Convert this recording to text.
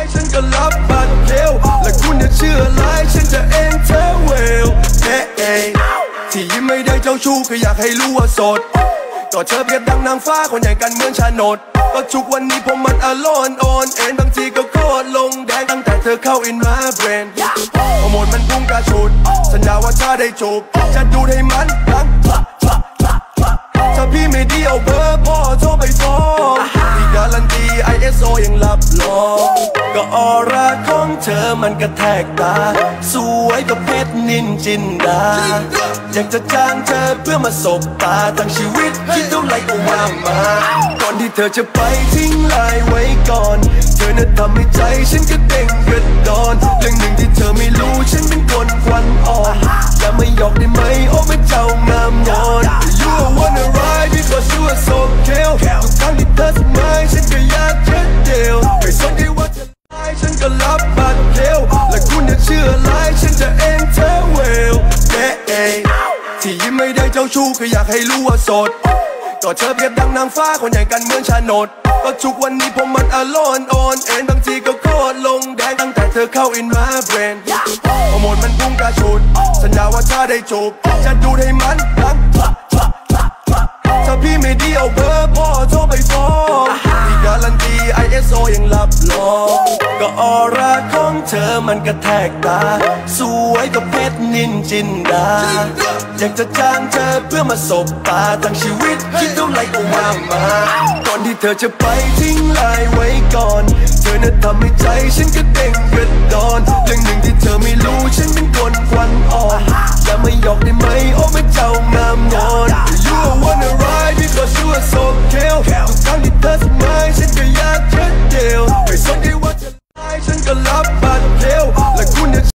ฉันก็รับบัตรเคลและคุณอย่าเชื่อไลน์ฉันจะเอ็นเธอเวลที่ยิ้มไม่ได้เจ้าชู้คืออยากให้รู้ว่าโสดก็เธอเปรียบดังนางฟ้าคนใหญ่กันเหมือนชาโนดก็ทุกวันนี้ผมมันอโลนโอนเอ็นบางทีก็โคตรลงแดงตั้งแต่เธอเข้าอินมาเบรนฮอร์โมนมันพุ่งกระชูดสัญญาว่าถ้าได้จูบจะดูดให้มันดังถ้าพี่ไม่ดีเอาเบอร์พ่อโทรไปฟ้องพี่การันตี ISO ยังรับรองก็ออร่าของเธอมันกระแทกตาสวยกับเพชรนินจินดาอยากจะจ้างเธอเพื่อมาสบตาทั้งชีวิตคิดเท่าไรก็ว่ามาก่อนที่เธอจะไปทิ้งลายไว้ก่อนเธอน่ะทำให้ใจฉันกระเด้งกระดอนเรื่องหนึ่งที่เธอไม่รู้ฉันเป็นคนควันอ่อนอย่ามาหยอกได้ไหมโอ้แม่เจ้างามงอน You wanna ride because you are so kill ทุกครั้งที่เธอสมัยฉันก็อยากจะเดียวไม่สนใจว่าจะไลน์ฉันก็รับบัตรเคลและคุณอย่าเชื่อไลน์ฉันจะเอ็นเธอเวลที่ยิ้มไม่ได้เจ้าชู้คืออยากให้รู้ว่าโสดก็เธอเปรียบดังนางฟ้าคนใหญ่กันเหมือนชาโนดก็ทุกวันนี้ผมมันอโลนโอนเอ็นบางทีก็โคตรลงแดงตั้งแต่เธอเข้าอินมาเบรนฮอร์โมนมันพุ่งกระชูดสัญญาว่าถ้าได้จูบจะดูดให้มันดังถ้าพี่ไม่ดีเอาเบอร์พ่อโทรไปฟ้องพี่การันตี ISO ยังรับรองก็ออร่าของเธอมันกระแทกตาสวยกับเพชรนินจินดาอยากจะจ้างเธอเพื่อมาสบตาทั้งชีวิตคิดเท่าไรก็ว่ามาก่อนที่เธอจะไปทิ้งลายไว้ก่อนเธอน่ะทำให้ใจฉันกระเด้งกระดอนเรื่องหนึ่งที่เธอไม่รู้ฉันเป็นคนควันอ่อนอย่ามาหยอกได้ไหมโอ้แม่เจ้างามงอน You wanna ride because you are so kill ทุกครั้งที่เธอสมัยฉันก็อยากจะเดียวไม่สนใจว่าจะไลน์ฉันก็รับบัตรเคล